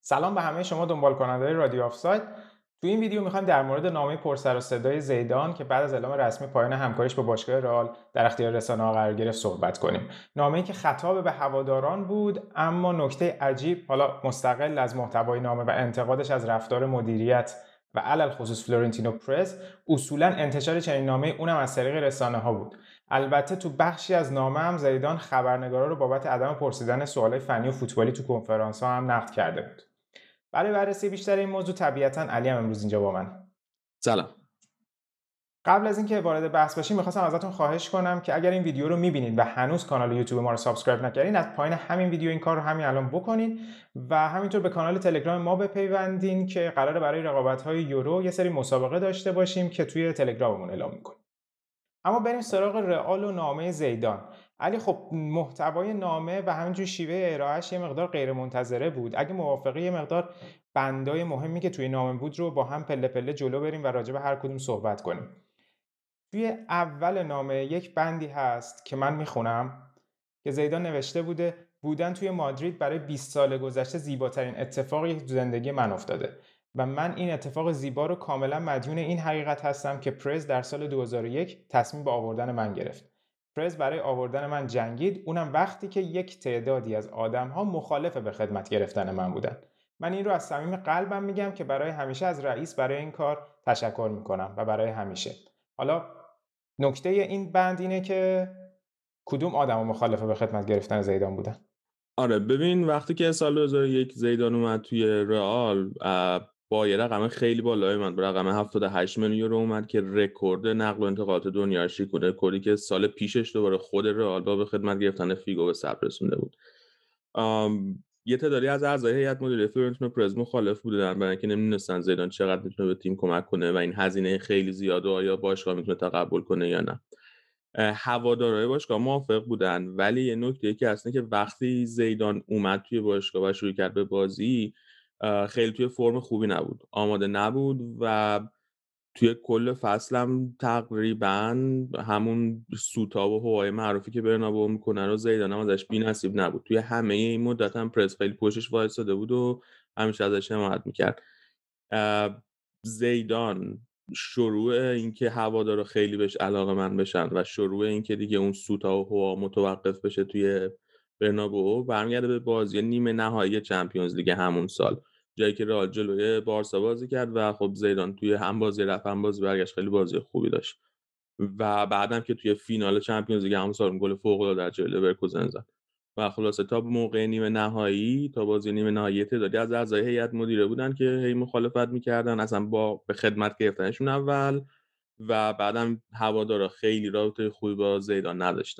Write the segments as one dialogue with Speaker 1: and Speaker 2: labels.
Speaker 1: سلام به همه شما دنبال کنندگان رادیو آفساید. تو این ویدیو میخوایم در مورد نامه پرسر و صدای زیدان که بعد از اعلام رسمی پایان همکاریش با باشگاه رئال در اختیار رسانه‌ها قرار گرفت صحبت کنیم. نامه‌ای که خطاب به هواداران بود، اما نکته عجیب، حالا مستقل از محتوای نامه و انتقادش از رفتار مدیریت و علل خصوص فلورنتینو پرز، اصولاً انتشار چنین نامه‌ای اونم از طریق رسانه‌ها بود. البته تو بخشی از نامه هم زیدان خبرنگارا رو بابت عدم پرسیدن سوالای فنی و فوتبالی تو کنفرانس‌ها هم نقد کرده بود. برای بررسی بیشتر این موضوع طبیعتاً علی هم امروز اینجا با من.
Speaker 2: سلام.
Speaker 1: قبل از اینکه وارد بحث بشیم می‌خواستم ازتون خواهش کنم که اگر این ویدیو رو می‌بینید و هنوز کانال یوتیوب ما رو سابسکرایب نکردین، از پایین همین ویدیو این کار رو همین الان بکنین و همینطور به کانال تلگرام ما بپیوندین که قراره برای رقابت‌های یورو یه سری مسابقه داشته باشیم که توی تلگراممون اعلام می‌کنیم. اما بریم سراغ رئال و نامه زیدان. علی، خب محتوای نامه و همینجور شیوه ارائهش یه مقدار غیرمنتظره بود. اگه موافقی یه مقدار بندای مهمی که توی نامه بود رو با هم پله پله جلو بریم و راجع به هر کدوم صحبت کنیم. توی اول نامه یک بندی هست که من میخونم که زیدان نوشته بودن توی مادرید برای 20 سال گذشته زیباترین اتفاقی تو زندگی من افتاده و من این اتفاق زیبا رو کاملا مدیون این حقیقت هستم که پرز در سال 2001 تصمیم به آوردن من گرفت. پرز برای آوردن من جنگید، اونم وقتی که یک تعدادی از آدم‌ها مخالف به خدمت گرفتن من بودن. من این رو از صمیم قلبم میگم که برای همیشه از رئیس برای این کار تشکر میکنم و برای همیشه. حالا نکته این بند اینه که کدوم آدما مخالف به خدمت گرفتن زیدان بودن؟
Speaker 2: آره ببین، وقتی که سال 2001 زیدان اومد توی رئال با یه رقم خیلی بالایی اومد، به رقم 78 میلیون یورو اومد که رکورد نقل و انتقالات دنیا شکونه، رکوردی که سال پیشش دوباره خود رئال با به خدمت گرفتن فیگو به ثبت رسونده بود. یه تعدادی از اعضای هیئت مدیره فلورنتینو پرز مخالف بودن، برای اینکه نمی‌دونستن زیدان چقدر میتونه به تیم کمک کنه و این هزینه خیلی زیاده آیا باشگاه میتونه تقبل کنه یا نه. هوادارهای باشگاه موافق بودن، ولی یه نکته که هست که وقتی زیدان اومد توی باشگاه و شروع کرد به بازی، خیلی توی فرم خوبی نبود، آماده نبود و توی کل فصلم تقریبا همون سوتا و هوای معروفی که برنابو میکنن و زیدان هم ازش بی‌نصیب نبود. توی همه این مدت هم پرز خیلی پشتش وایساده بود و همیشه ازش حمایت میکرد. زیدان شروع اینکه هوادارا خیلی بهش علاقه‌مند بشن و شروع اینکه دیگه اون سوتا و هوا متوقف بشه توی برنابئو برمیگرده به بازی نیمه نهایی چمپیونز لیگ همون سال، جایی که رئال جلوی بارسا بازی کرد و خب زیدان توی هم بازی رفت هم بازی برگشت خیلی بازی خوبی داشت و بعدم که توی فینال چمپیونز لیگ همون سال گل فوق‌العاده در جلوی لورکوزن زد و خلاصه تا موقع نیمه نهایی، تا بازی نیمه نهایی تعدادی از اعضای هیئت مدیره بودن که هی مخالفت می‌کردن اصلا با به خدمت گرفتنشون اول و بعدم هوادارا خیلی رابطه خوبی با زیدان نداشتن.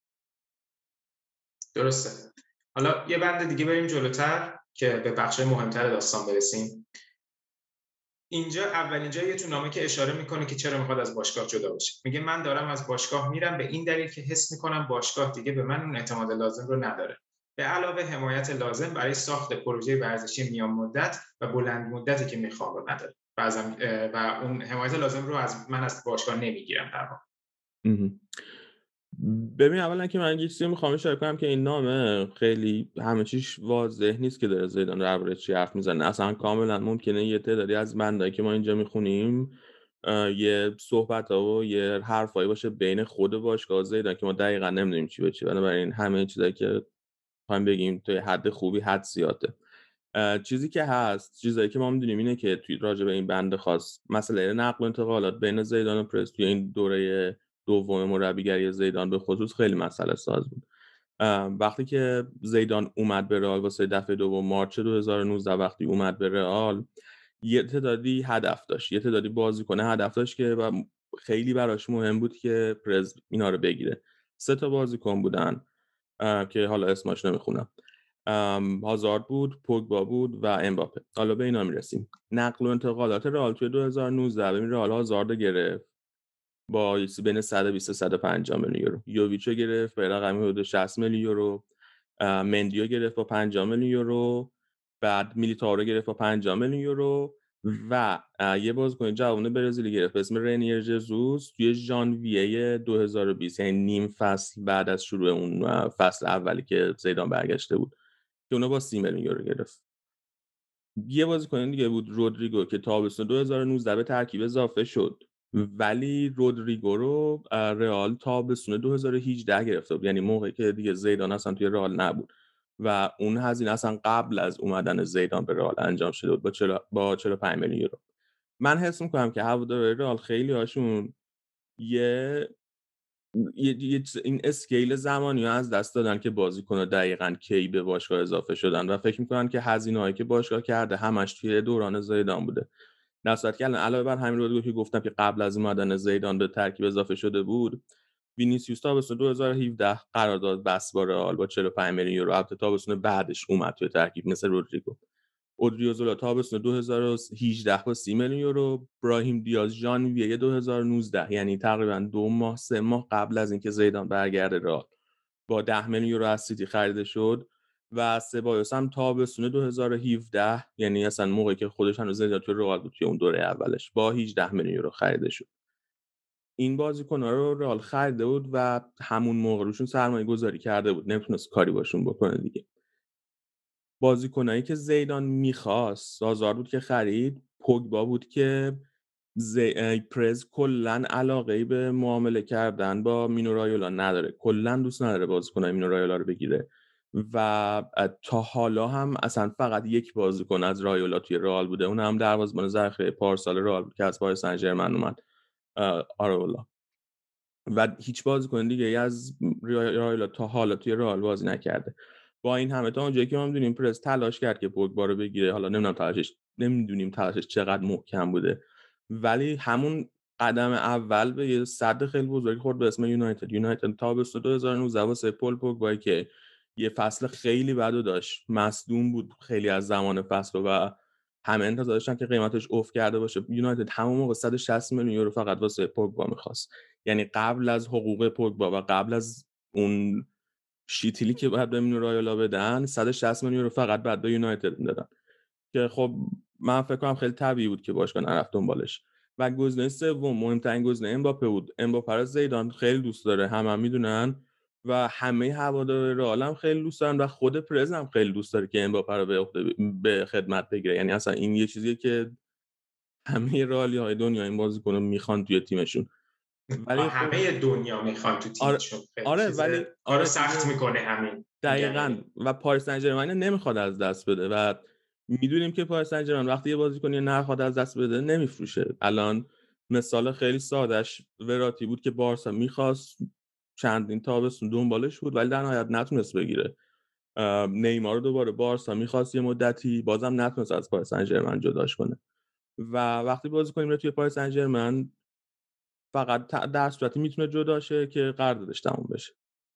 Speaker 1: درسته. حالا یه بند دیگه بریم جلوتر که به بخش مهمتر داستان برسیم. اینجا اولین جاییه تو نامه که اشاره میکنه که چرا میخواد از باشگاه جدا بشه. میگه من دارم از باشگاه میرم به این دلیل که حس میکنم باشگاه دیگه به من اون اعتماد لازم رو نداره. به علاوه حمایت لازم برای ساخت پروژه ورزشی میان مدت و بلند مدتی که میخوام رو نداره. و اون حمایت لازم رو از باشگاه نمیگیرم در واقع.
Speaker 2: اهم. ببین اولا که من یه چیزی میخوام اشاره کنم که این نامه خیلی همه چیش واضح نیست که داره زیدان درباره چی حرف میزنه. اصلا کاملا ممکنه یه تعدادی از بندایی که ما اینجا میخونیم یه صحبت‌ها و یه حرفایی باشه بین خود باشگاه و زیدان که ما دقیقا نمیدونیم چی به چی، بنابراین همه چیزایی که میخوایم بگیم توی حد خوبی حدسیاته. چیزی که هست، چیزایی که ما میدونیم اینه که توی راجع به این بند خاص مسئله نقل و انتقالات بین زیدان و پرز توی این دوره دوم مربیگری زیدان به خصوص خیلی مسئله ساز بود. وقتی که زیدان اومد به رئال واسه دفعه دوم مارچ 2019، وقتی اومد به رئال یه تعدادی هدف داشت، یه تعدادی بازیکن هدف داشت که خیلی براش مهم بود که پرز اینا رو بگیره. 3 تا بازیکن بودن که حالا اسمش نمیخونم. هازارد بود، پوگبا بود و امباپه. حالا به اینا میرسیم. نقل و انتقالات رئال توی 2019 ببین رئال هازارد گرفت با یه چیزی بین 120 تا 150 میلیون یورو. یوویچو گرفت به رقمی حدود 60 میلیون یورو. مندیو گرفت با 50 میلیون یورو. بعد میلیتائو رو گرفت با 50 میلیون یورو و یه بازیکن جوان برزیلی گرفت به اسم رنیر ژزوس توی ژانویه 2020، یعنی نیم فصل بعد از شروع اون فصل اولی که زیدان برگشته بود که اونو با 30 میلیون یورو گرفت. یه بازیکن دیگه بود رودریگو که تابستون 2019 به ترکیب اضافه شد، ولی رودریگو رو رئال تابستون 2018 گرفته بود، یعنی موقعی که دیگه زیدان اصلا توی رئال نبود و اون هزینه اصلا قبل از اومدن زیدان به رئال انجام شده بود با 45 میلیون یورو. من حس می‌کنم که هوادارهای رئال خیلی هاشون یه این اسکیل زمانی رو از دست دادن که بازیکن‌ها دقیقاً کی به باشگاه اضافه شدن و فکر می‌کنن که هزینه‌هایی که باشگاه کرده همش توی دوران زیدان بوده. در صورتی که الان علاوه بر همین رودریگو که گفتم که قبل از اومدن زیدان به ترکیب اضافه شده بود، وینیسیوس تابستون 2017 قرارداد بست با رئال با 45 میلیون یورو، البته تابستون بعدش اومد توی ترکیب مثل رودریگو. اودریوزولا تابستون 2018 با 30 میلیون یورو، براهیم دیاز ژانویه 2019 یعنی تقریبا 2 ماه 3 ماه قبل از اینکه زیدان برگرده رئال با 10 میلیون یورو از سیتی خریده شد و سبایوس هم تابستون 2017 یعنی اصلا موقعی که خودش هنوز زیدان توی رئال بود توی اون دوره اولش با 18 میلیون یورو خریده شد. این بازیکن‌ها رو رئال خریده بود و همون موقع روشون سرمایه گذاری کرده بود، نمیتونست کاری باشون بکنه دیگه. بازیکنایی که زیدان میخواست سازار بود که خرید، پوگبا بود که پرز کلا علاقه‌ای به معامله کردن با مینو رایولا نداره، کلا دوست نداره بازیکنای مینو رایولا رو بگیره و تا حالا هم اصلا فقط یک بازیکن از رایولا توی رئال بوده، اون هم دروازه‌بان ذخیره پارسال رئال بود که از پاریس سن ژرمن اومد، آراولا، و هیچ بازیکن دیگه ای از رایولا تا حالا توی رئال بازی نکرده. با این همه تا اونجایی که ما می‌دونیم پرز تلاش کرد که پوگبا رو بگیره، حالا نمیدونیم تلاشش چقدر محکم بوده، ولی همون قدم اول به یه سد خیلی بزرگی خورد به اسم یونایتد تابستون 2019 واسه پول پوگبا که یه فصل خیلی بدو داشت، مصدوم بود خیلی از زمان فصل و همه انتظار داشتن که قیمتش افت کرده باشه. یونایتد همون موقع 160 میلیون یورو فقط واسه پوگبا می‌خواست، یعنی قبل از حقوق پوگبا و قبل از اون شیتیلی که باید به مینو رایولا بدن 160 میلیون یورو فقط بعد به یونایتد میدادن که خب من فکر کنم خیلی طبیعی بود که باشگاه نرفت دنبالش. و گزینه سوم مهمترین گزینه امباپه بود. امباپه رو زیدان خیلی دوست داره، همه میدونن و همه هوادارهای رئال هم خیلی دوست دارن و خود پرز هم خیلی دوست داره که امباپه رو به خدمت بگیره، یعنی اصلا این یه چیزیه که همه رئالی‌های دنیا این بازیکنو میخوان توی تیمشون. ولی خب
Speaker 1: همه دنیا میخوان تو تیمشون، خیلی
Speaker 2: آره
Speaker 1: چیز
Speaker 2: ولی
Speaker 1: کارو
Speaker 2: آره
Speaker 1: سخت
Speaker 2: چیز
Speaker 1: میکنه همین.
Speaker 2: دقیقاً و پاریس سن ژرمن نمیخواد از دست بده و میدونیم که پاریس سن ژرمن وقتی یه بازیکن نخواد از دست بده نمیفروشه. الان مثال خیلی سادهش وراتی بود که بارسا میخواست چندین تابستون دنبالش بود ولی در نهایت نتونست بگیره. نیمار رو دوباره بارسا میخواست یه مدتی، بازم نتونست از پاریس سن ژرمن جداش کنه و وقتی بازیکن میره توی پاریس سن ژرمن فقط در صورتی میتونه جدا شه که قراردادش تموم بشه،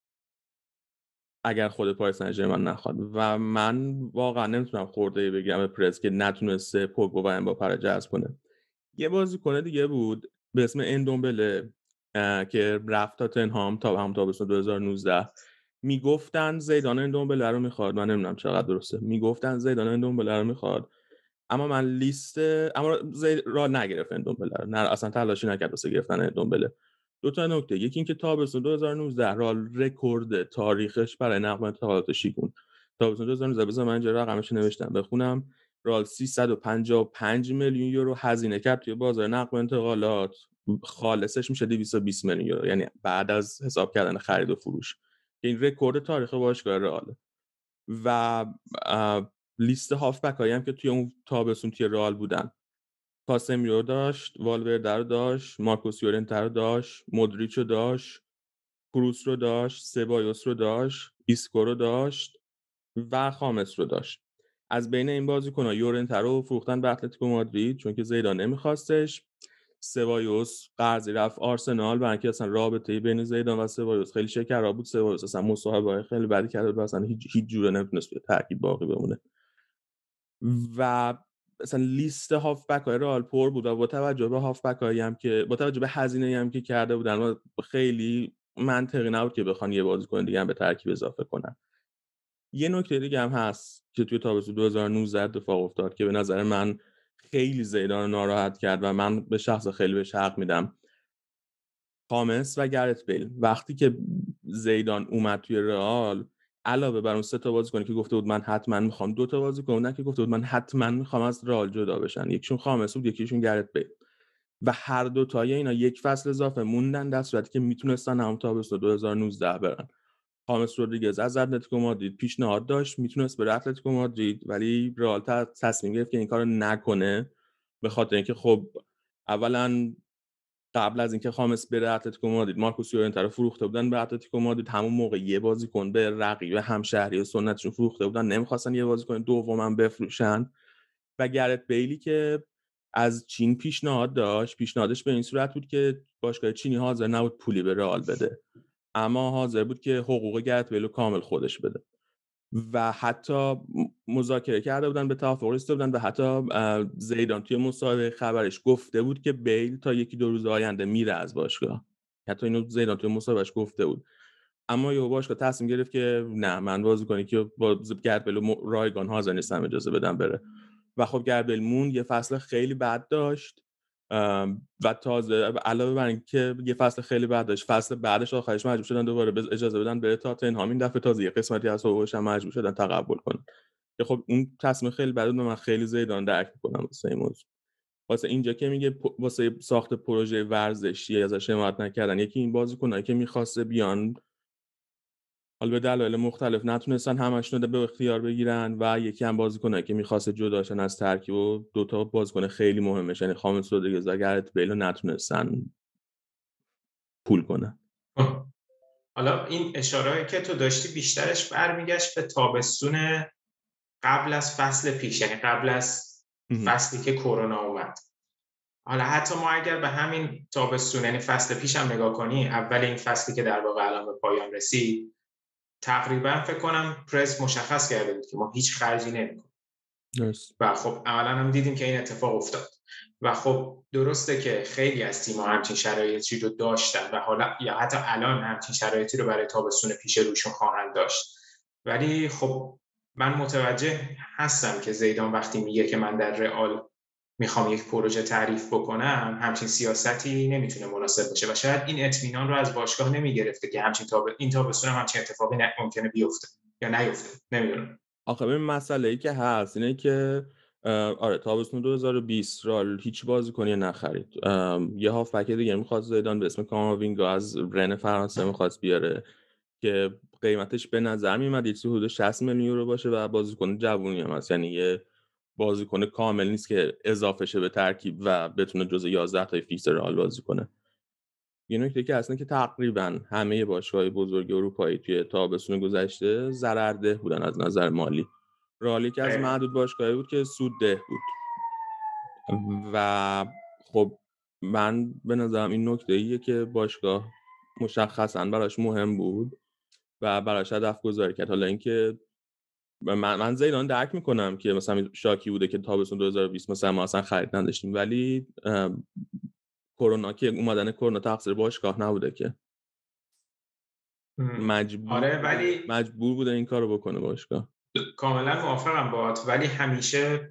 Speaker 2: اگر خود پاریس سن ژرمن نخواد. و من واقعا نمیتونم خورده بگم به پرز که نتونسته پوگبا و امباپه رو جذب کنه. یه بازیکن دیگه بود به اسم اندومبله که رفت تاتنهام تا هم تابستون 2019. میگفتن زیدان اندومبله رو میخواد، من نمیدونم چقدر درسته، میگفتن زیدان اندومبله رو میخواد اما من اما زید را نگرفت اندومبله رو، نه اصلا تلاشی نکرد واسه گرفتن اندومبله. دو تا نکته، یکی اینکه تابستون 2019 رئال رکورد تاریخش برای نقل انتقالات شیکون. تابستون 2019 بذار من اینجا رقمش نوشتم بخونم، رئال 355 میلیون یورو هزینه کرد توی بازار نقل و انتقالات، خالصش میشه 220 میلیون یورو، یعنی بعد از حساب کردن خرید و فروش که این رکورد تاریخ باشگاه رئال. و لیست هافبک هایی هم که توی اون تابستون توی رئال بودن، کاسمیرو داشت، والورده رو داشت، مارکوس یورنته رو داشت، مودریچ رو داشت، کروس رو داشت، سبایوس رو داشت، ایسکو رو داشت و خامس رو داشت. از بین این بازیکن‌ها یورنته رو فروختن به اتلتیکو مادرید چون که زیدان نمیخواستش. سبایوس قرضی رفت آرسنال برای اینکه اصلا رابطه بین زیدان و سبایوس خیلی شکرا بود. سبایوس اصلا مصاحبه‌های خیلی بدی کرده بود، اصلا هیچ جوره نمیتونست به ترکیب باقی بمونه و مثلا لیست هافبک های رئال پر بود و با توجه به هافبک هایی هم که با توجه به هزینه‌ای هم که کرده بودن خیلی منطقی نبود که بخوان یه بازیکن دیگه هم به ترکیب اضافه کنن. یه نکته دیگه هم هست که توی تابستون 2019 اتفاق افتاد که به نظر من خیلی زیدان رو ناراحت کرد و من به شخص خیلی بهش حق میدم. خامس و گرت بیل وقتی که زیدان اومد توی رئال علاوه بر اون 3 تا بازیکن که گفته بود من حتما میخوام 2 تا بازیکن بودن که گفته بود من حتما میخوام از رئال جدا بشن. یکیشون خامس بود، یکیشون گرت بیل و هر دو تای اینا یک فصل اضافه موندن در صورتی که میتونستن همون تابستون 2019 برن. خامس رودریگز از اتلتیکو مادرید پیشنهاد داشت میتونست بره اتلتیکو مادرید، ولی رئال تصمیم گرفت که این کارو نکنه به خاطر اینکه خب اولا قبل از اینکه خامس بره اتلتیکو مادرید مارکوس یورنته رو فروخته بودن به اتلتیکو مادرید، همون موقع یه بازیکن به رقیب همشهری سنتشون فروخته بودن، نمیخواستن یه بازیکن دومم بفروشن. و گرت بیلی که از چین پیشنهادش به این صورت بود که باشگاه چینی حاضر نبود پولی به رئال بده، اما حاضر بود که حقوق گرت بیل رو کامل خودش بده و حتی مذاکره کرده بودن، به توافق رسیده بودن و حتی زیدان توی مصاحبه خبرش گفته بود که بیل تا 1-2 روز آینده میره از باشگاه. حتی اینو زیدان توی مصاحبهش گفته بود. اما یه باشگاه تصمیم گرفت که نه، من بازیکنی که با گرت بیل و رایگان حاضر نیستم اجازه بدم بره. و خب گرت بیل مون یه فصل خیلی بد داشت و تازه علاوه بر اینکه یه فصل خیلی بد داشت، فصل بعدش آخرش مجبور شدن دوباره اجازه بدن بره تاتنهام. این دفعه تازه یه قسمتی از حقوقش هم مجبور شدن تقبل کنن که خب اون تصمیم خیلی بد بود. من خیلی زیدان درک می‌کنم واسه این موضوع. واسه اینجا که میگه واسه ساخت پروژه ورزشی ازش حمایت نکردن، یکی این بازیکنایی که می‌خواسته بیان حالا به دلایل مختلف نتونستن همشون رو به اختیار بگیرن و یکی هم بازیکنایی که می‌خواسته جداشن از ترکیب و 2 تا بازیکن خیلی مهمش یعنی خامس رودریگز و گرت بیل نتونستن پول کنن.
Speaker 1: حالا این اشاره‌ای که تو داشتی بیشترش برمیگشت به تابستون قبل از فصل پیش، یعنی قبل از فصلی که کرونا اومد. حالا حتی ما اگر به همین تابستون یعنی فصل پیش هم نگاه کنی، اول این فصلی که در واقع الان به پایان رسید، تقریبا فکر کنم پرز مشخص کرده بود که ما هیچ خرجی نمی‌کنیم. و خب اولا هم دیدیم که این اتفاق افتاد و خب درسته که خیلی از تیم‌ها همچین شرایطی رو داشتن و حالا یا حتی الان همچین شرایطی رو برای تابستون پیش روشون خواهند داشت، ولی خب من متوجه هستم که زیدان وقتی میگه که من در رئال میخوام یک پروژه تعریف بکنم، همچین سیاستی نمیتونه مناسب باشه و شاید این اطمینان رو از باشگاه نمیگرفته که این تابستون همچین اتفاقی ممکنه بیفته یا نیفته. نمیدونم.
Speaker 2: آخه ببین مسئله ای که هست اینه که آره تابستون 2020 رئال هیچ بازیکنی نخرید. یه هافبک دیگه میخواد زیدان به اسم کاماوینگا از رن فرانسه میخواست بیاره که قیمتش به نظر میاد یک حدود 60 میلیون یورو باشه و بازیکن جوونی هم هست، یعنی یه بازیکن کامل نیست که اضافه شه به ترکیب و بتونه جزو 11 تا فیکس رئال بازی کنه. یه نکته که اصلا که تقریبا همه باشگاه‌های بزرگ اروپایی توی تابستون گذشته ضررده بودن از نظر مالی. رئال یکی از معدود باشگاهایی بود که سودده بود و خب من به نظرم این نکته ایه که باشگاه مشخصا براش مهم بود و براش هدف گذاری کرد. حالا اینکه من زیدان درک میکنم که مثلا شاکی بوده که تابستون 2020 مثلا ما اصلا خرید نداشتیم، ولی کرونا که اومدن کرونا تقصیر باشگاه نبوده که مجبور بوده این کارو بکنه باشگاه.
Speaker 1: کاملا موافقم باهات، ولی همیشه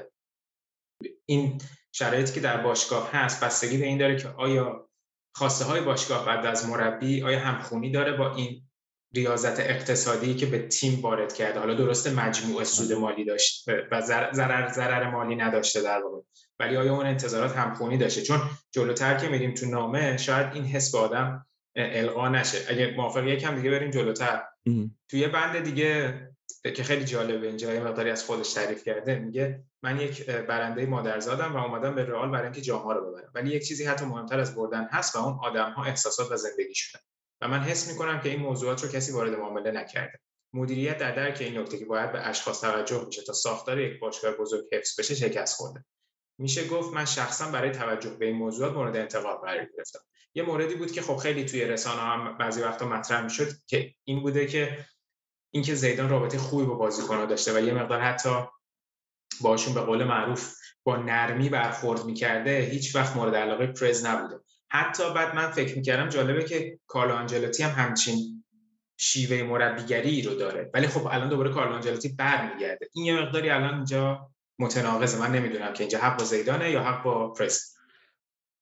Speaker 1: این شرایطی که در باشگاه هست بستگی به این داره که آیا خواسته های باشگاه بعد از مربی آیا همخونی داره با این ریاضت اقتصادی که به تیم وارد کرده. حالا درسته مجموعه سود مالی داشت و ضرر مالی نداشته در واقع، ولی آیا اون انتظارات همخونی داشته؟ چون جلوتر که میریم تو نامه شاید این حس به آدم القا نشه. اگه موافقی یکم دیگه بریم جلوتر، توی بند دیگه که خیلی جالبه اینجا یه مقداری از خودش تعریف کرده، میگه من یک برنده مادرزادم و اومدم به رئال برای اینکه جام‌ها رو ببرم، ولی یک چیزی حتی مهمتر از بردن هست و اون آدم‌ها، احساسات و زندگیشونه و من حس می‌کنم که این موضوعات رو کسی وارد معامله نکرده. مدیریت در درک این نکته که باید به اشخاص توجه میشه تا ساختار یک باشگاه بزرگ حفظ بشه شکست خورده. میشه گفت من شخصا برای توجه به این موضوعات مورد انتقاد قرار گرفتم. یه موردی بود که خب خیلی توی رسانه‌ها هم بعضی وقتا مطرح می‌شد که این بوده که اینکه زیدان رابطه خوبی با بازیکن‌ها داشته و یه مقدار حتی باشون به قول معروف با نرمی برخورد می‌کرده، هیچ وقت مورد علاقه پرز نبوده. حتی بعد من فکر می‌کردم جالبه که کارلو آنجلوتی هم همچین شیوه مربیگری رو داره، ولی خب الان دوباره کارلو آنجلوتی برمیگرده. این یه مقداری الان اینجا متناقضه. من نمیدونم که اینجا حق با زیدانه یا حق با پرز.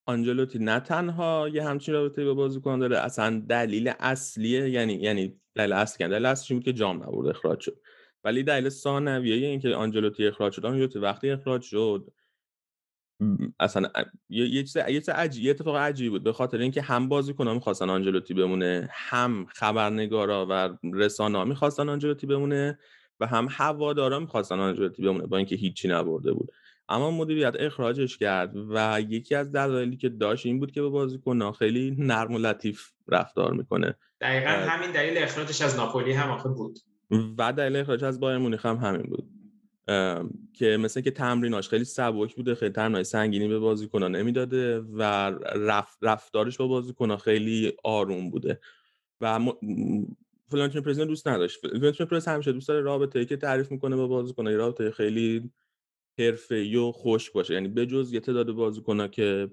Speaker 2: آنجلوتی نه تنها یه همچین رابطه‌ای با بازیکن داره، اصلا دلیل اصلیه، یعنی دلیل اصلیش بود که جام نبرد اخراج شد. ولی دلیل ثانویه این که آنجلوتی اخراج شد، آنجلوتی وقتی اخراج شد اصلا یه چیز عجیب، یه اتفاق عجیبی بود، به خاطر اینکه هم بازیکن‌ها می‌خواستن آنجلوتی بمونه، هم خبرنگارا و رسانه‌ها می‌خواستن آنجلوتی بمونه و هم هوادارا می‌خواستن آنجلوتی بمونه با اینکه هیچی نبرده بود. اما مدیریت اخراجش کرد و یکی از دلایلی که داشت این بود که به بازیکن‌ها خیلی نرم و لطیف رفتار میکنه.
Speaker 1: دقیقاً همین دلیل اخراجش از ناپولی هم آخه بود
Speaker 2: و دلیل اخراج از بایر مونیخ هم همین بود که مثلا که تمریناش خیلی سبک بوده، خیلی تمرینای سنگینی به بازیکن‌ها نمیداده و رفتارش با بازیکن‌ها خیلی آروم بوده و فلورنتینو پرز دوست نداشت. فلورنتینو پرز همیشه دوست داره رابطه‌ای که تعریف میکنه با بازیکن‌ها رابطه خیلی حرفه‌ای و خوش باشه، یعنی بجز یه تعداد بازیکن‌ها که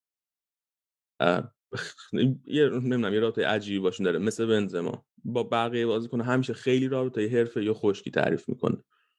Speaker 2: نمیدونم یه رابطه عجیبی باشون داره مثل بنزما، با بقیه بازیکن‌ها همیشه خیلی رابطه حرفه‌ای و خشکی تعریف میکنه.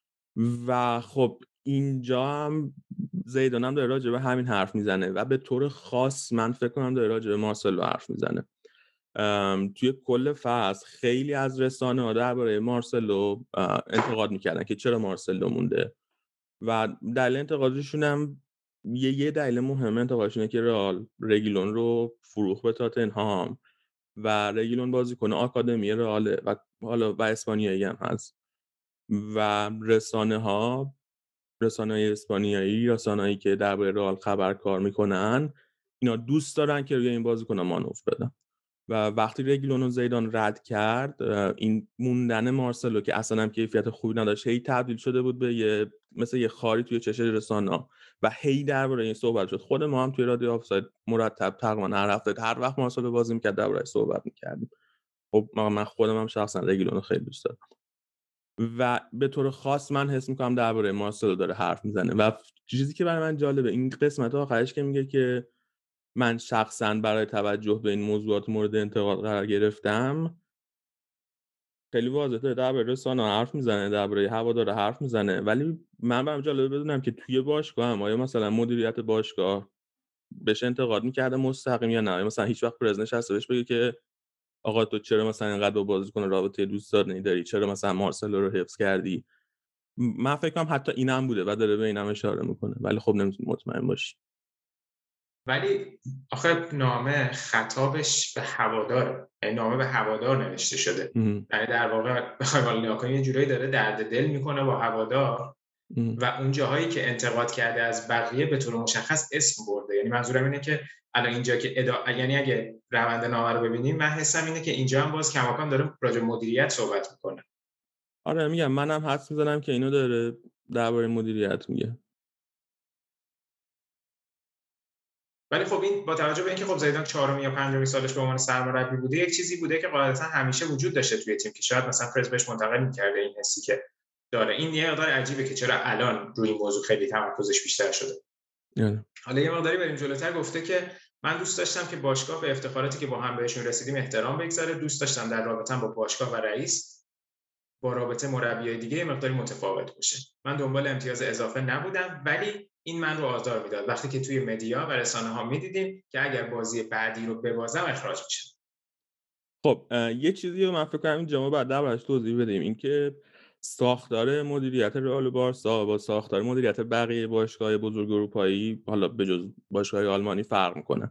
Speaker 2: و خب اینجا هم زیدان هم داره راجع به همین حرف میزنه و به طور خاص من فکر کنم داره راجع به مارسلو حرف میزنه. توی کل فصل خیلی از رسانه‌ها درباره مارسلو انتقاد میکردن که چرا مارسلو مونده و دلیل انتقادشون هم یه دلیل مهم انتقادشونه که رئال رگیلون رو فروخت به تاتنهام و رگیلون بازیکن آکادمی رئاله و حالا و اسپانیایی هم هست و رسانه‌های اسپانیایی، رسانه‌ای که درباره رئال خبرکار میکنن، اینا دوست دارن که روی این بازیکن مانور بدن و وقتی رگیلون و زیدان رد کرد، این موندن مارسلو که اصلا هم کیفیت خوبی نداشت هی تبدیل شده بود به مثل یه خاری توی چش رسانه‌ها و هی درباره این صحبت شد. خود ما هم توی رادیو آفساید مرتب تقریبا هر هفته هر وقت مارسلو بازی میکرد درباره صحبت میکردیم. خب من خودم هم شخصا رگیلون رو خیلی دوست دارم و به طور خاص من حس میکنم درباره مارسلو داره حرف میزنه و چیزی که برای من جالبه این قسمت آخرش که میگه که من شخصا برای توجه به این موضوعات مورد انتقاد قرار گرفتم، خیلی واضحه داره درباره رسانه حرف میزنه، درباره هوادار حرف میزنه، ولی من برام جالبه بدونم که توی باشگاه هم آیا مثلا مدیریت باشگاه بهش انتقاد میکرده مستقیم یا نه، مثلا هیچ وقت پرز نشسته بهش بگه که آقا تو چرا مثلا اینقدر با بازیکن رابطه دوستانه داری، چرا مثلا مارسلو رو حفظ کردی. من فکر کنم حتی اینم بوده و داره به اینم اشاره میکنه، ولی خب نمیتونی مطمئن باشی.
Speaker 1: ولی آخه نامه خطابش به هواداره، یعنی نامه به هوادار نوشته شده، یعنی در واقع بخوایم حالا نگاه کنیم یه جورایی داره درد دل میکنه با هوادار و اون جاهایی که انتقاد کرده از بقیه به طور مشخص اسم برده. یعنی منظورم اینه که الان اینجا که یعنی اگه روند نامه رو ببینیم من حسم اینه که اینجا هم باز کماکان داره راجع به مدیریت صحبت میکنه.
Speaker 2: آره میگم منم حدس میزنم که اینو داره درباره مدیریت میگه.
Speaker 1: ولی خب این با توجه به اینکه خب زیدان 4 یا 5 سالش به عنوان سرمربی بوده، یک چیزی بوده که قاعدتا همیشه وجود داشته توی تیم که شاید مثلا پرز بهش منتقل می‌کرده این حسی که داره. این یه مقدار عجیبه که چرا الان روی این موضوع خیلی تمرکزش بیشتر شده. حالا یه مقداری بریم جلوتر. گفته که من دوست داشتم که باشگاه به افتخاراتی که با هم بهشون رسیدیم احترام بگذاره، دوست داشتم در رابطه‌ام با باشگاه و رئیس با رابطه مربیای دیگه یه مقداری متفاوت باشه. من دنبال امتیاز اضافه نبودم، ولی این من رو آزار میداد وقتی که توی مدیا و رسانه‌ها می‌دیدیم که اگر بازی بعدی رو ببازم اخراج میشم.
Speaker 2: خب یه چیزی رو من فکر کنم اینجا ما بعد دربارش توضیح بدیم، این که ساختار مدیریت رئال و بارسا با ساختار مدیریت بقیه باشگاه‌های بزرگ اروپایی، حالا بجز باشگاه‌های آلمانی، فرق میکنه.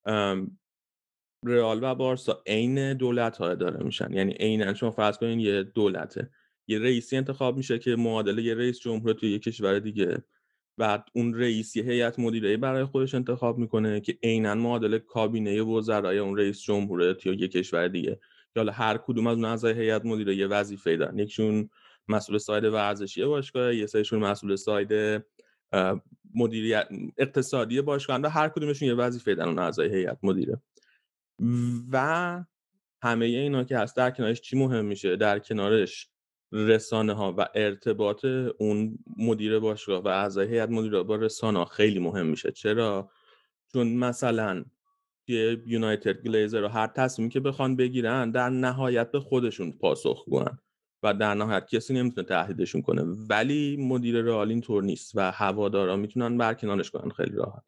Speaker 2: رئال و بارسا عین دولت‌ها اداره میشن، یعنی عیناً شما فرض کنین یه دولته، یه رئیسی انتخاب میشه که معادل یه رئیس جمهور توی یه کشور دیگه، بعد اون رئیس یه هیئت مدیره برای خودش انتخاب میکنه که عیناً معادل کابینه وزرای اون رئیس جمهور توی یه کشور دیگه، که حالا هر کدوم از اون اعضای هیئت مدیره یه وظیفه‌ای دارن، یکشون مسئول ساید ورزشی باشگاه، یه سریشون مسئول ساید مدیریت اقتصادی باشگاه، و هر کدومشون یه وظیفه‌ای دارن اون اعضای هیئت مدیره. و همه اینا که هست در کنارش چی مهم میشه؟ در کنارش رسانه ها و ارتباط اون مدیر باشگاه و اعضای هیئت مدیره با رسانه ها خیلی مهم میشه. چرا؟ چون مثلا که یونایتد گلیزر رو هر تصمیمی که بخوان بگیرن در نهایت به خودشون پاسخگوان و در نهایت کسی نمیتونه تهدیدشون کنه، ولی مدیر رئال اینطور نیست و هوادارا میتونن برکنارش کنن خیلی راحت.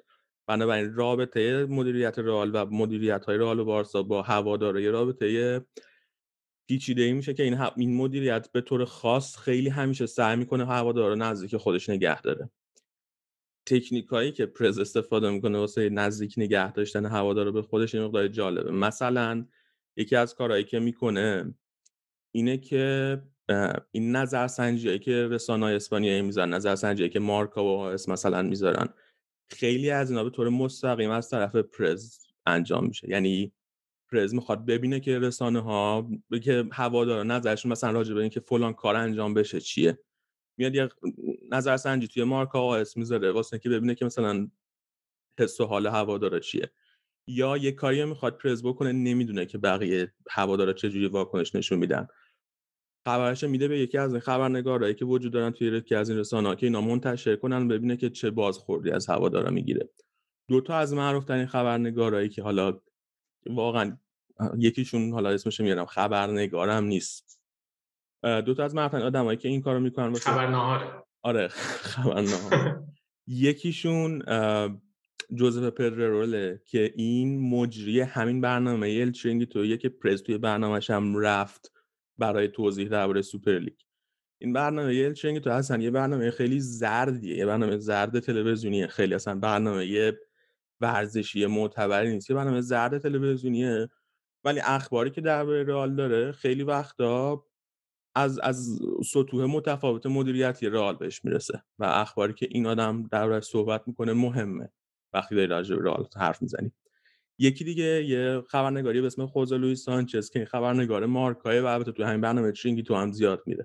Speaker 2: بنابراین رابطه مدیریت رئال و مدیریت‌های رئال و بارسا با هواداری رابطه پیچیده‌ای میشه که این مدیریت به طور خاص خیلی همیشه سعی میکنه هوادارا نزدیک خودش نگه داره. تکنیکایی که پرز استفاده میکنه واسه نزدیک نگه داشتن هوادارا به خودش این مقدار جالبه. مثلا یکی از کارهایی که میکنه اینه که این نظرسنجیایی که رسانه‌های اسپانیایی میذارن، نظرسنجیایی که مارکا و اس مثلا میذارن، خیلی از اینا به طور مستقیم از طرف پرز انجام میشه. یعنی پرز میخواد ببینه که رسانه‌ها که هوادارا نظرشون مثلا راجع به این که فلان کار انجام بشه چیه، میاد یه نظرسنجی توی مارکا و اس میذاره واسه اینکه ببینه که مثلا حس و حال هوادارا چیه. یا یه کاری میخواد پرز بکنه نمیدونه که بقیه هوادارا چجوری واکنش نشون میدن، خبرش میده به یکی از این خبرنگارایی که وجود دارن توی یکی از این رسانه‌ها که اینا منتشر کنن ببینه که چه بازخوردی از هوادارا میگیره. دو تا از معروف‌ترین خبرنگارایی که حالا واقعا یکیشون حالا اسمش میارم خبرنگارم نیست، دو تا از معروف‌ترین آدمایی که این کارو میکنن واسه
Speaker 3: خبرنهاره.
Speaker 2: آره خبرنهار. یکیشون جوزف پدروله که این مجری همین برنامه الچینگی تویه که پرز توی برنامه‌ش هم رفت برای توضیح درباره سوپرلیگ. این برنامه الچینگی تو اصلا یه برنامه خیلی زردیه، یه برنامه زرد تلویزیونیه، خیلی اصلا برنامه ورزشی معتبری نیست، یه برنامه زرد تلویزیونیه. ولی اخباری که درباره رئال داره خیلی وقتا از سطوح متفاوت مدیریتی رئال بهش میرسه و اخباری که این آدم دربارش صحبت میکنه مهمه وقتی داری راجع به رئال حرف میزنی. یکی دیگه یه خبرنگاری به اسم خوزه لوئیس سانچز که این خبرنگار مارکای و البته تو همین برنامه چینگی تو هم زیاد میره.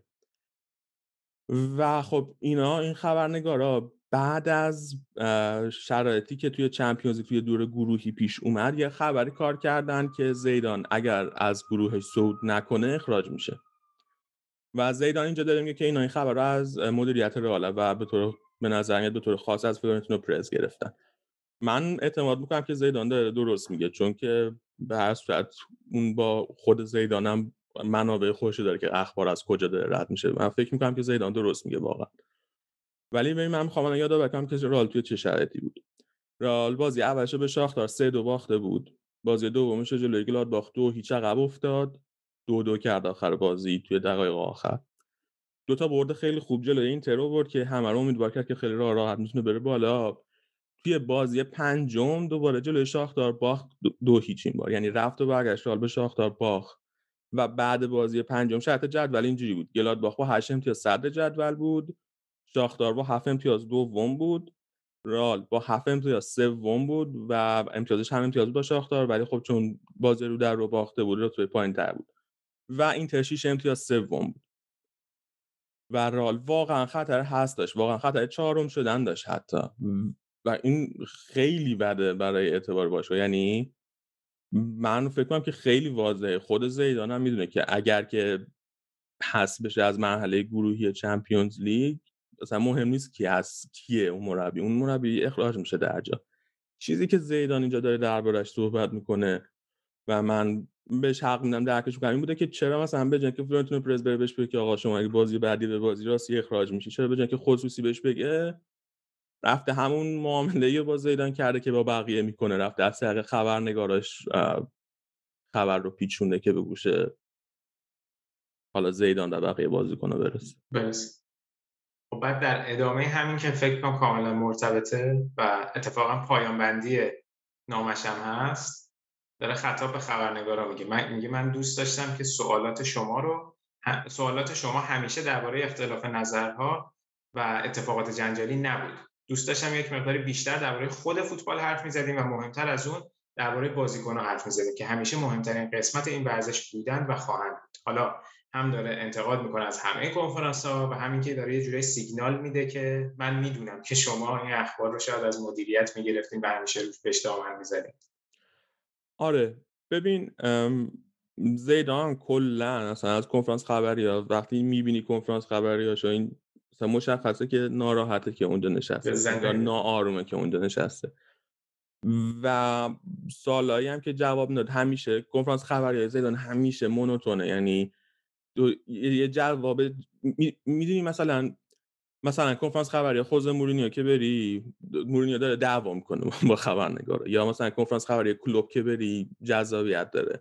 Speaker 2: و خب این خبرنگارا بعد از شرایطی که توی چمپیونز لیگ توی دور گروهی پیش اومد یه خبری کار کردن که زیدان اگر از گروهش صعود نکنه اخراج میشه. و زیدان اینجا داره میگه که این خبر رو از مدیریت رئال و به نظر میاد به طور خاص از فلورنتینو پرز گرفتن. من اعتماد میکنم که زیدان داره درست میگه، چون که به هر صورت اون با خود زیدانم منابع خودش داره که اخبار از کجا داره رد میشه. من فکر میکنم که زیدان درست میگه واقعا. ولی ببین من میخوام یاد بکنم که رئال توی چه شرایطی بود. رئال بازی اولش به شاختار 3-2 باخته بود. بازی دومش جلوی گلادباخ 2-0 عقب افتاد. 2-2 کرد آخر بازی توی دقایق آخر. دو تا برد خیلی خوب جلوی اینتر برد که همه رو امیدوار کرد که خیلی راحت میتونه بره بالا. توی بازی پنجم دوباره جلوی شاختار باخت 2-0 این بار، یعنی رفت و برگشت رئال به شاختار باخت. و بعد بازی پنجم شرط جدول اینجوری بود: گلادباخ با 8 امتیاز صدر جدول بود، شاختار با 7 امتیاز دوم بود، رئال با 7 امتیاز سوم بود و امتیازش هم امتیاز بود با شاختار، ولی خب چون بازی رو در رو باخته بود رتبه پایین‌تر بود. و اینتر 6 امتیاز سوم بود. و رئال واقعا خطر هست داشت، واقعا خطر چهارم شدن داشت حتی. و این خیلی بده برای اعتبار باشگاه. یعنی من فکر کنم که خیلی واضحه، خود زیدان هم میدونه که اگر که حذف بشه از مرحله گروهی چمپیونز لیگ مثلا مهم نیست کی هست کیه اون مربی اخراج میشه در جا. چیزی که زیدان اینجا داره دربارش صحبت میکنه و من بهش حق میدم درکش میکنم این بوده که چرا مثلا به جای که فلورنتینو پرز بره بهش بگه که آقا شما اگه بازی بعدی به بازی راستی اخراج میشی، چرا به جای که خصوصی بهش بگه رفته همون معامله با زیدان کرده که با بقیه میکنه، رفته از طریق خبرنگاراش خبر رو پیچونده که به گوش حالا زیدان و بقیه بازیکن‌ها برسه.
Speaker 3: خب بعد در ادامه همین که فکر کنم کاملا مرتبطه و اتفاقا پایان بندی نامش هم هست، داره خطاب به خبرنگارا میگه من دوست داشتم که سوالات شما همیشه درباره اختلاف نظرها و اتفاقات جنجالی نبود. دوست داشتم یک مقداری بیشتر درباره خود فوتبال حرف می‌زدیم و مهمتر از اون درباره بازیکن‌ها حرف می‌زدیم که همیشه مهمترین قسمت این ورزش بودن و خواهند بود. حالا هم داره انتقاد میکنه از همه کنفرانس‌ها و همین که داره یه جوری سیگنال میده که من میدونم که شما این اخبار رو شاید از مدیریت میگرفتین و همیشه روش بهش دامن می‌زدین.
Speaker 2: آره ببین زیدان کلا اصلا از کنفرانس خبری‌ها وقتی میبینی کنفرانس خبری‌هاشو این مثلا مشخصه که ناراحته که اونجا نشسته یا ناآرومه که اونجا نشسته. و سوالایی هم که جواب میداد همیشه کنفرانس خبری‌های زیدان همیشه مونوتونه، یعنی یه جواب میدونی مثلا مثلا کنفرانس خبری خوزه مورینیو که بری، مورینیو داره دعوا میکنه با خبرنگارا، یا مثلا کنفرانس خبری کلوب که بری جذابیت داره.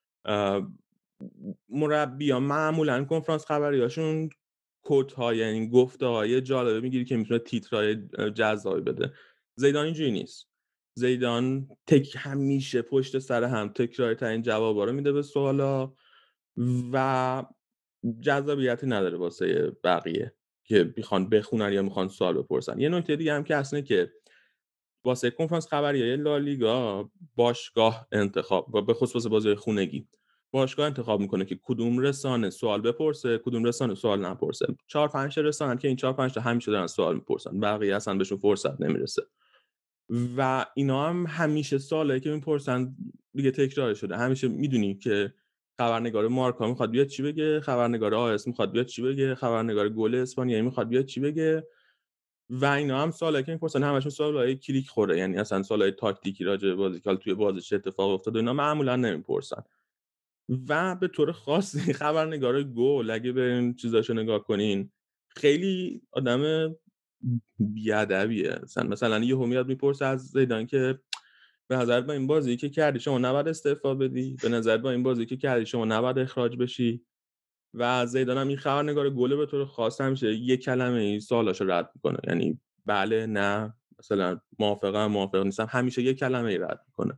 Speaker 2: مربی‌ها معمولا کنفرانس خبریاشون کوت‌ها، یعنی گفته‌های جالبه میگیری که میتونه تیترهای جذابی بده. زیدان اینجوری نیست. زیدان همیشه پشت سر هم تکراری ترین جوابا رو میده به سوالا و جذابیتی نداره واسه بقیه که میخوان بخونن یا میخوان سوال بپرسن. یه نکته دیگه هم که اصلا که واسه کنفرانس خبریای لالیگا باشگاه انتخاب و به خصوص بازی خونگی باشگاه انتخاب میکنه که کدوم رسانه سوال بپرسه، کدوم رسانه سوال نپرسه. 4-5 رسانه که این 4-5 تا همیشه دارن سوال میپرسن، بقیه اصلا بهشون فرصت نمیرسه و اینا هم همیشه سوالایی که میپرسن دیگه تکرار شده. همیشه میدونی که خبرنگار مارکا میخواد بیاد چی بگه، خبرنگار آس میخواد بیاد چی بگه، خبرنگار گل اسپانیایی میخواد بیاد چی بگه و اینا هم سوالایی که میپرسن همشون سوالای کلیک خوره، یعنی اصلا سوالای تاکتیکی راجع به بازی که توی بازی چه اتفاق افتاد اینا معمولا نمیپرسن. و به طور خاص خبرنگار گل اگه برین چیزاشو نگاه کنین خیلی آدم بیادبیه. مثلا یهو میاد میپرسه از زیدان که به نظر با این بازی که کردی شما نباید استعفا بدی، به نظر با این بازی که کردی شما نباید اخراج بشی و زیدان هم این خبرنگار گل به طور خاص همیشه یک کلمه این سوالاشو رد میکنه، یعنی بله نه مثلا موافقم موافق نیستم، همیشه یک کلمه ای رد میکنه.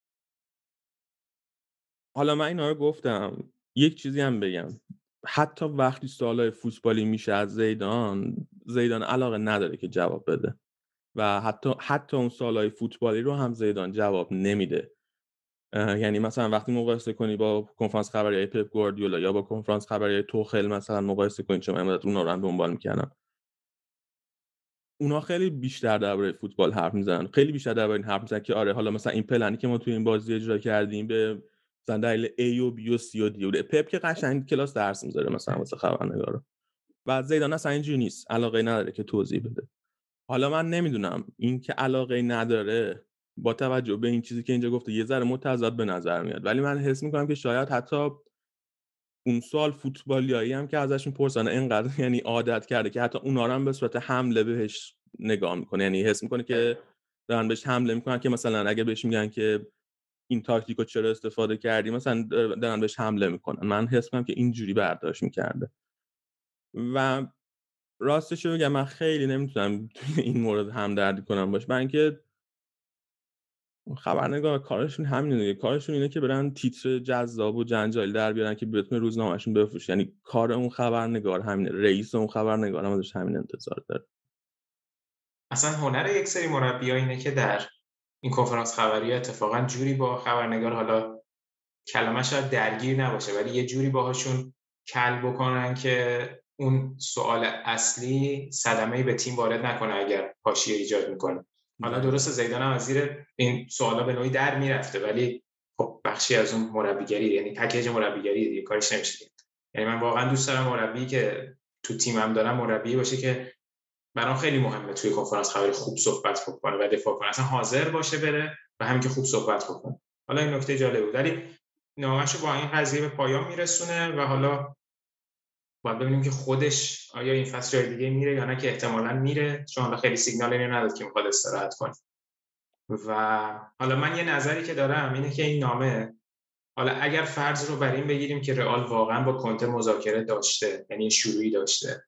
Speaker 2: حالا من اینا رو گفتم، یک چیزی هم بگم، حتی وقتی سوالای فوتبالی میشه از زیدان علاقه نداره که جواب بده و حتی اون سوالای فوتبالی رو هم زیدان جواب نمیده. یعنی مثلا وقتی مقایسه کنی با کنفرانس خبری پپ گواردیولا یا با کنفرانس خبری توخل مثلا مقایسه کنی، چون من اونا رو هم دنبال میکنم، اونا خیلی بیشتر درباره فوتبال حرف میزنن، خیلی بیشتر درباره این حرف میزنن که آره حالا مثلا این پلنی که ما توی این بازی اجرا کردیم به مثلا دلیل A و B و C و D و پپ که قشنگ کلاس درس میذاره مثلا واسه خبرنگارا و زیدان اصلا اینجوری نیست، علاقه نداره که توضیح بده. حالا من نمیدونم این که علاقه نداره با توجه به این چیزی که اینجا گفته یه ذره متضاد به نظر میاد، ولی من حس میکنم که شاید حتی اون سوال فوتبالیایی هم که ازش میپرسن اینقدر یعنی عادت کرده که حتی اونا رو هم به صورت حمله بهش نگاه میکنه، یعنی حس میکنه که دارن بهش حمله میکنن که مثلا اگه بهش میگن که این تاکتیکو چرا استفاده کردی مثلا دارن بهش حمله میکنن. من حس میکنم که اینجوری برداشت میکرده و راستش رو بگم من خیلی نمیتونم توی این مورد همدردی کنم باش، برای اینکه خبرنگار کارشون همینه دیگه، کارشون اینه که برن تیتر جذاب و جنجالی در بیارن که بتونه روزنامه‌شون بفروشه، یعنی کار اون خبرنگار همینه، رئیس اون خبرنگار هم ازش همین انتظار داره.
Speaker 3: اصلا هنر یک سری مربی‌ها اینه که در این کنفرانس خبری اتفاقا جوری با خبرنگار، حالا کلمه شاید درگیر نباشه ولی یه جوری باهاشون کل بکنن که اون سوال اصلی صدمه‌ای به تیم وارد نکنه اگر حاشیه ایجاد میکنه. حالا درسته زیدان هم از زیر این سوالا به نوعی در میرفته ولی خب بخشی از اون مربیگری، یعنی پکیج مربیگری دیگه، کارش نمیشه. یعنی من واقعا دوست دارم مربی که تو تیمم دارم مربی باشه که برام خیلی مهمه توی کنفرانس خبری خوب صحبت بکنه و دفاع کنه، اصلا حاضر باشه بره و همین که خوب صحبت بکنه. حالا این نکته جالب بود ولی نامه‌شو با این قضیه به پایان میرسونه و حالا باید ببینیم که خودش آیا این فصل جای دیگه میره یا نه، که احتمالاً میره چون حالا خیلی سیگنال اینو نداد که میخواد استراحت کنه. و حالا من یه نظری که دارم اینه که این نامه، حالا اگر فرض رو بر این بگیریم که رئال واقعا با کنته مذاکره داشته، یعنی شروعی داشته،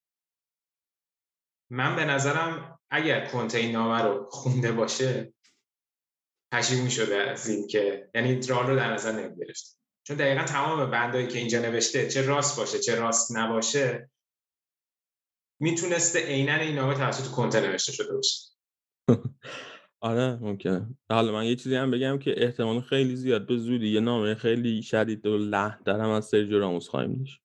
Speaker 3: من به نظرم اگر کنته این نامه رو خونده باشه پشیمون می‌شده از این که یعنی رئال رو در نظر نمی‌گرفت، چون دقیقاً تمام بندایی که اینجا نوشته چه راست باشه چه راست نباشه میتونسته عیناً این نامه توسط کنته نوشته شده باشه.
Speaker 2: آره ممکنه. حالا من یه چیزی هم بگم که احتمال خیلی زیاد به زودی یه نامه خیلی شدید و لحن هم از سرجیو راموس خواهیم داشت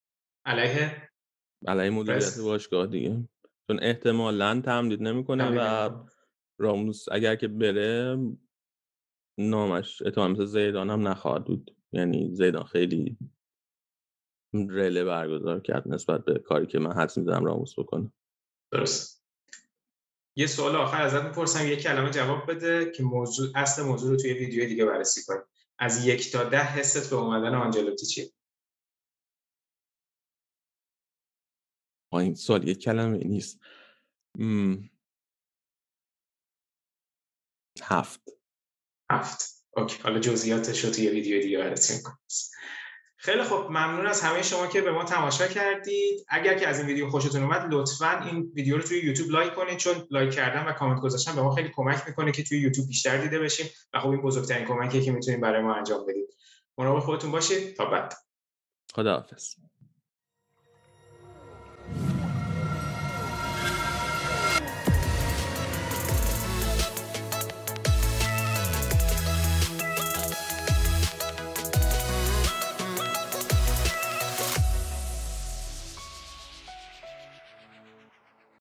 Speaker 2: علیه مدیریت باشگاه دیگه، چون احتمالاً تمدید نمیکنه و راموس اگر که بره نامش احتمال مثل زیدان هم نخواهد بود، یعنی زیدان خیلی رله برگزار کرد نسبت به کاری که من حدس می‌زنم راموس بکنه.
Speaker 3: درست. یه سوال آخر ازت میپرسم، یک کلمه جواب بده که اصل موضوع رو توی ویدیو دیگه بررسی کنیم. از 1 تا 10 حست به اومدن آنجلوتی چیه؟
Speaker 2: این سوال یک کلمه نیست. 7.
Speaker 3: اوکی، حالا جزئیاتش رو توی ویدیو دیگه براتون می‌کنم. خیلی خوب، ممنون از همه شما که به ما تماشا کردید. اگر که از این ویدیو خوشتون اومد لطفاً این ویدیو رو توی یوتیوب لایک کنید، چون لایک کردن و کامنت گذاشتن به ما خیلی کمک میکنه که توی یوتیوب بیشتر دیده بشیم و خب این بزرگترین کمکیه که میتونید برای ما انجام بدید. مراقب خودتون باشید. تا بعد.
Speaker 2: خداحافظ.